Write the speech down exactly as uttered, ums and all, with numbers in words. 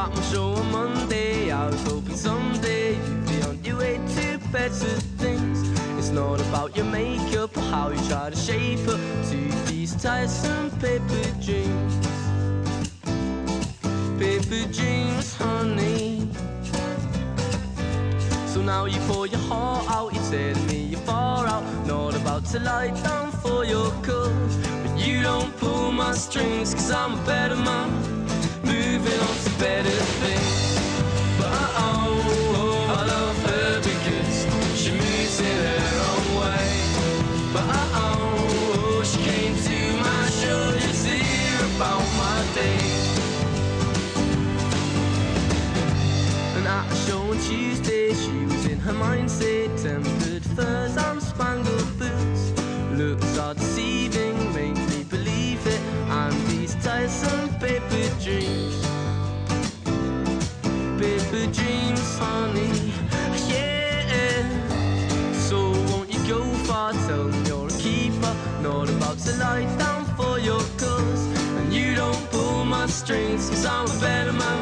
got my show on Monday. I was hoping someday you'd be on your way to better things. It's not about your makeup or how you try to shape up to these tiresome paper dreams. Paper dreams, honey. So now you pour your heart out, you're telling me you're far out, not about to lie down for your cause. But you don't pull my strings, cause I'm a better man, moving on to better things. But oh, oh, I love her because she moves in her own way. But oh, oh, she came to my show just to hear about my day. And at a show on Tuesday, she was in her mindset, tempered furs and spangled boots. Looks are deceiving, make me believe it, and these tiresome paper dreams. Paper dreams, honey, yeah. So won't you go far, tell me you're a keeper, not about to lie down for your cause. And you don't pull my strings, cause I'm a better man,